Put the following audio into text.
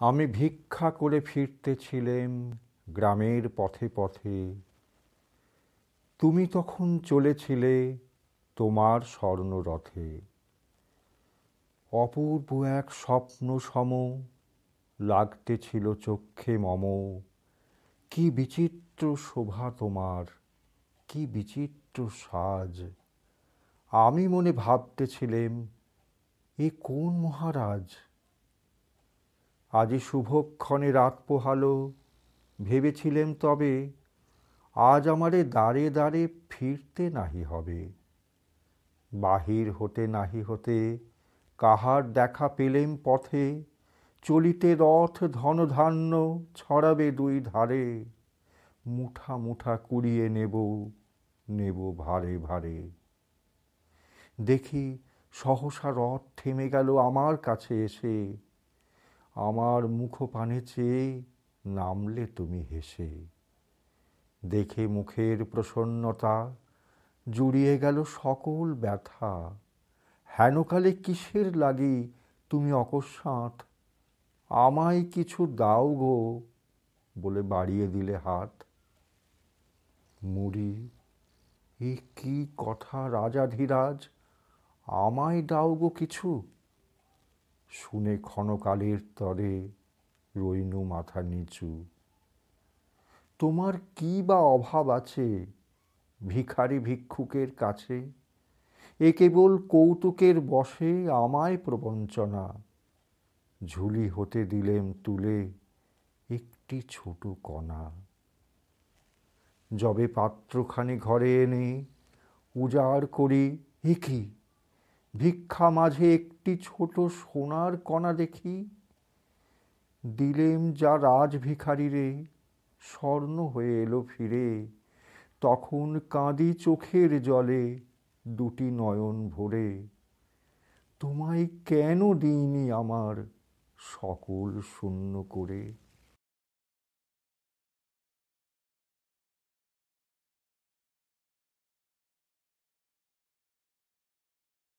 আমি ভিক্ষা করে ফিরতেছিলেম গ্রামের পথে পথে। তুমি তখন চলেছিলে তোমার স্বর্ণরথে। অপূর্ব এক স্বপ্ন সম লাগতেছিল চক্ষে মম। কি বিচিত্র শোভা তোমার, কি বিচিত্র সাজ। আমি মনে ভাবতেছিলেম, এ কোন মহারাজ। আজি শুভক্ষণে রাত পোহালো, ভেবেছিলেম তবে আজ আমারে দ্বারে দ্বারে ফিরতে নাহি হবে। বাহির হতে নাহি হতে কাহার দেখা পেলেম পথে। চলিতে রথ ধনধান্য ছড়াবে দুই ধারে। মুঠা মুঠা কুড়িয়ে নেব, নেব ভারে ভারে। দেখি সহসা রথ থেমে গেল আমার কাছে এসে। আমার মুখপানে চেয়ে নামলে তুমি হেসে। দেখে মুখের প্রসন্নতা জুড়িয়ে গেল সকল ব্যথা। হেনকালে কিসের লাগি তুমি অকস্মাৎ আমায় কিছু দাও গো বলে বাড়িয়ে দিলে হাত। মুড়ি, এ কি কথা রাজাধিরাজ, আমায় দাও গো কিছু। শুনে ক্ষণকালের তরে রইনু মাথা নিচু। তোমার কি বা অভাব আছে ভিখারি ভিক্ষুকের কাছে। এ কেবল কৌতুকের বশে আমায় প্রবঞ্চনা। ঝুলি হতে দিলেম তুলে একটি ছোট কণা। যবে পাত্রখানি ঘরে এনে উজাড় করি, এ কি ভিক্ষা মাঝে একটি ছোট সোনার কণা দেখি। দিলেম যা রাজ ভিখারিরে, স্বর্ণ হয়ে এলো ফিরে। তখন কাঁদি চোখের জলে দুটি নয়ন ভরে। তোমায় কেন দিইনি আমার সকল শূন্য করে।